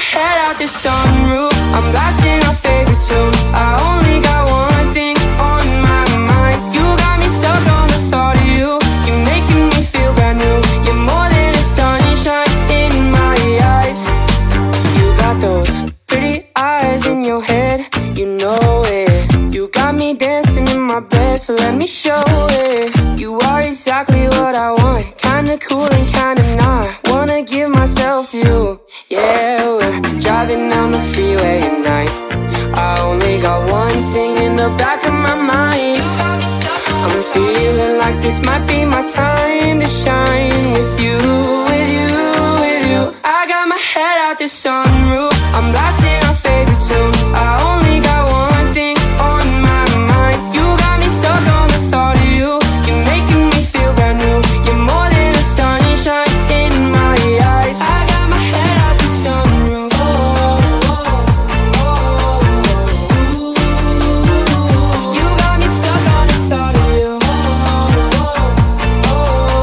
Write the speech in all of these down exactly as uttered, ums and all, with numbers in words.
head out the sunroof, I'm blasting our favorite tunes. I only got one thing on my mind. You got me stuck on the thought of you. You're making me feel brand new. You're more than a sunshine in my eyes. You got those pretty eyes in your head, you know it. You got me dancing in my bed, so let me show it. You are exactly what I want, kinda cool and kinda not. Wanna give myself to you. Yeah, we're driving down the freeway at night. I only got one thing in the back of my mind. I'm feeling like this might be my time to shine. With you, with you, with you. I got my head out the sunroof, I'm blasting our favorite tunes. I only got one thing on my mind. You got me stuck on the thought of you. You're making me feel brand new. You're more than a sunshine in my eyes. I got my head out the sunroof. Oh, oh, oh, oh. You got me stuck on the thought of you. Oh, oh,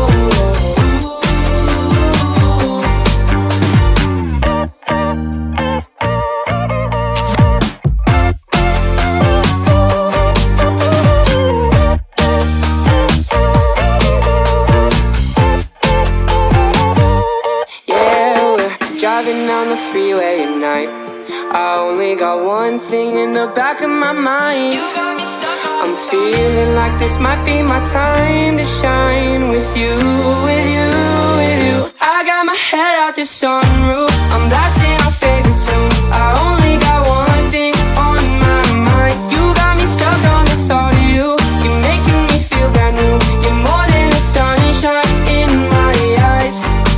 driving down the freeway at night. I only got one thing in the back of my mind. I'm feeling like this might be my time to shine. With you, with you, with you. I got my head out the sunroof, I'm blasting our favorite tunes. I only got one thing on my mind. You got me stuck on the thought of you. You're making me feel brand new. You're more than a sunshine in my eyes.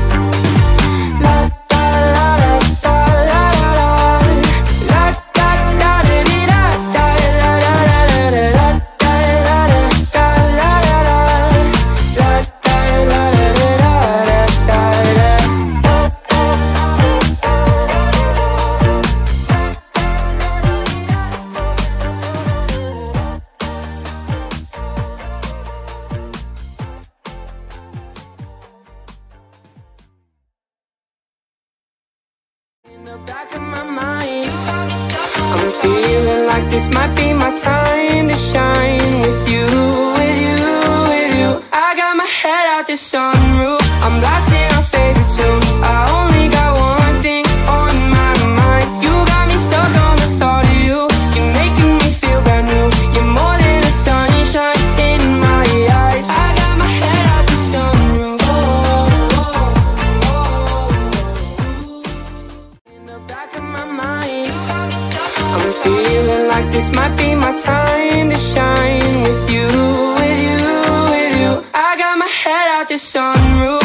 In the back of my mind, I'm feeling like this might be my time to shine. With you, with you, with you. I got my head out the sunroof, I'm blasting our favorite tunes. I only got one thing on my mind. You got me stuck on the thought of you. You're making me feel brand new. You're more than a sunshine in my eyes. I got my head out the sunroof. Oh, oh, oh. In the back of my mind, I'm feeling like this might be my time to shine. With you, with you, with you. I got my head out the sunroof.